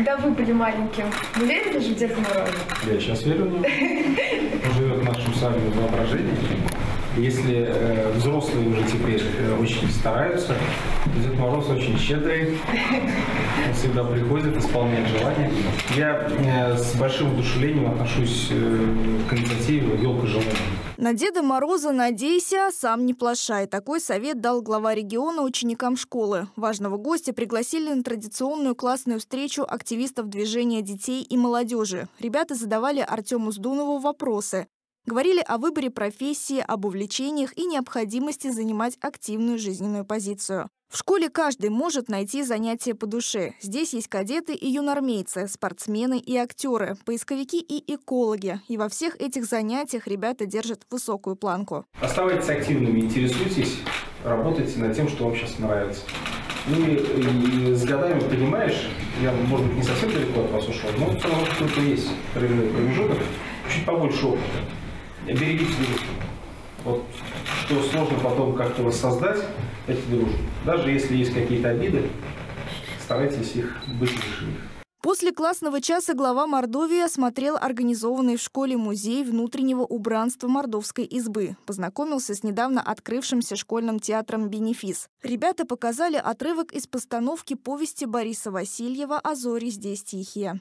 Когда вы были маленьким, вы верили же в Деда Мороза? Я сейчас верю в него. Он живет в нашем с вами воображении. Если взрослые уже теперь очень стараются, Дед Мороз очень щедрый, он всегда приходит, исполняет желания. Я с большим удушевлением отношусь к инициативе «Елка живая». На Деда Мороза надейся, а сам не плашай. Такой совет дал глава региона ученикам школы. Важного гостя пригласили на традиционную классную встречу активистов движения детей и молодежи. Ребята задавали Артему Сдунову вопросы. Говорили о выборе профессии, об увлечениях и необходимости занимать активную жизненную позицию. В школе каждый может найти занятие по душе. Здесь есть кадеты и юнормейцы, спортсмены и актеры, поисковики и экологи. И во всех этих занятиях ребята держат высокую планку. Оставайтесь активными, интересуйтесь, работайте над тем, что вам сейчас нравится. И с годами понимаешь, я, может быть, не совсем далеко от вас ушел, но все равно какой-то есть промежуток, чуть побольше опыта. Берегите дружбу. Вот что сложно потом как-то воссоздать эти дружбы. Даже если есть какие-то обиды, старайтесь их быть выше них. После классного часа глава Мордовии осмотрел организованный в школе музей внутреннего убранства Мордовской избы. Познакомился с недавно открывшимся школьным театром «Бенефис». Ребята показали отрывок из постановки повести Бориса Васильева «А зори здесь тихие».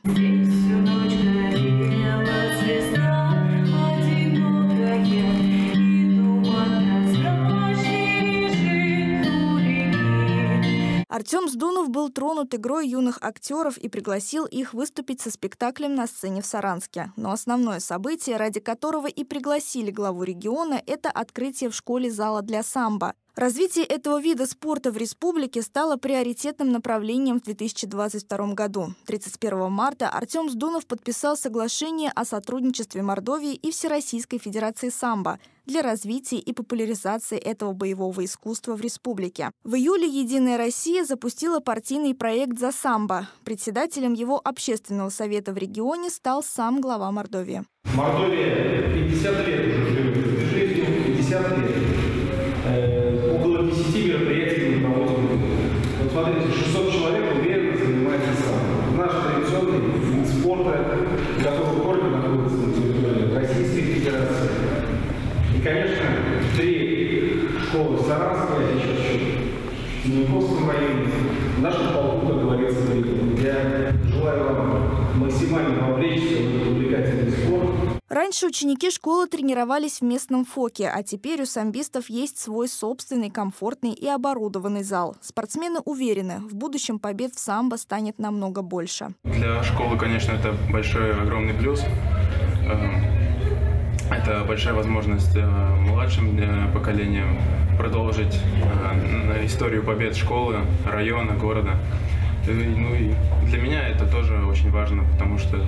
Артем Сдунов был тронут игрой юных актеров и пригласил их выступить со спектаклем на сцене в Саранске. Но основное событие, ради которого и пригласили главу региона, это открытие в школе зала для самбо. Развитие этого вида спорта в республике стало приоритетным направлением в 2022 году. 31 марта Артем Сдунов подписал соглашение о сотрудничестве Мордовии и Всероссийской Федерации самбо для развития и популяризации этого боевого искусства в республике. В июле «Единая Россия» запустила партийный проект «За самбо». Председателем его общественного совета в регионе стал сам глава Мордовии. Мордовия 50 лет уже живет в движении, 50 лет. Около 10 мероприятий мы проводим. Вот смотрите, 600 человек уверенно занимается самбо. Наш традиционный вид спорта, который в городе находится на территории Российской Федерации. И, конечно, 3 школы в Саранске, а сейчас еще в Семенковском районе. В нашем полку, как говорится, я желаю вам максимально вовлечься в этот увлекательный спорт. Раньше ученики школы тренировались в местном ФОКе, а теперь у самбистов есть свой собственный, комфортный и оборудованный зал. Спортсмены уверены, в будущем побед в самбо станет намного больше. Для школы, конечно, это большой, огромный плюс. Это большая возможность младшим поколениям продолжить историю побед школы, района, города. Ну и для меня это тоже очень важно, потому что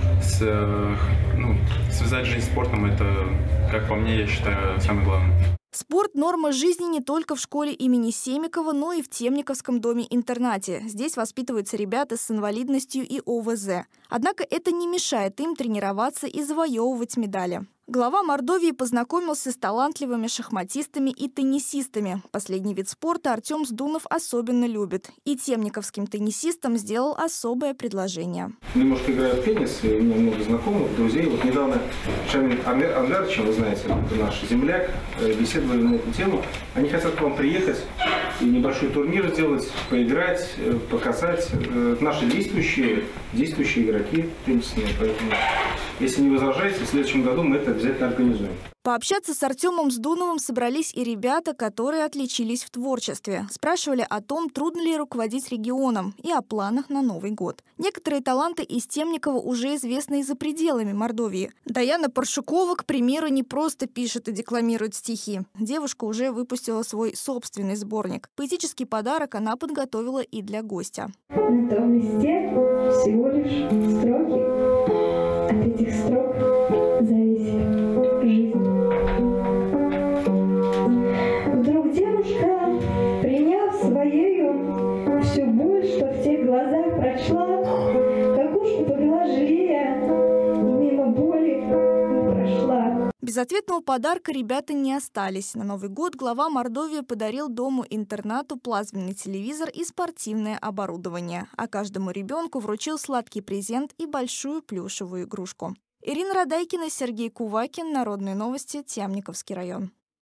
связать жизнь с спортом – это, как по мне, я считаю, самое главное. Спорт – норма жизни не только в школе имени Семикова, но и в Темниковском доме-интернате. Здесь воспитываются ребята с инвалидностью и ОВЗ. Однако это не мешает им тренироваться и завоевывать медали. Глава Мордовии познакомился с талантливыми шахматистами и теннисистами. Последний вид спорта Артем Сдунов особенно любит. И темниковским теннисистам сделал особое предложение. Немножко играю в теннис, и у меня много знакомых, друзей. Вот недавно Шамиль Ангарович, вы знаете, это наш земляк, беседовали на эту тему. Они хотят к вам приехать и небольшой турнир сделать, поиграть, показать. Наши действующие игроки теннисные, поэтому, если не возражаете, в следующем году мы это обязательно организуем. Пообщаться с Артемом Сдуновым собрались и ребята, которые отличились в творчестве. Спрашивали о том, трудно ли руководить регионом, и о планах на Новый год. Некоторые таланты из Темникова уже известны и за пределами Мордовии. Даяна Паршукова, к примеру, не просто пишет и декламирует стихи. Девушка уже выпустила свой собственный сборник. Поэтический подарок она подготовила и для гостя. На том листе всего лишь строки. От этих строк зависит жизнь. Вдруг девушка, приняв своею всю боль, что в тех глазах прочла, кокошку повела жалея, и мимо боли прошла. Без ответного подарка ребята не остались. На Новый год глава Мордовии подарил дому-интернату плазменный телевизор и спортивное оборудование, а каждому ребенку вручил сладкий презент и большую плюшевую игрушку. Ирина Радайкина, Сергей Кувакин. Народные новости. Темниковский район.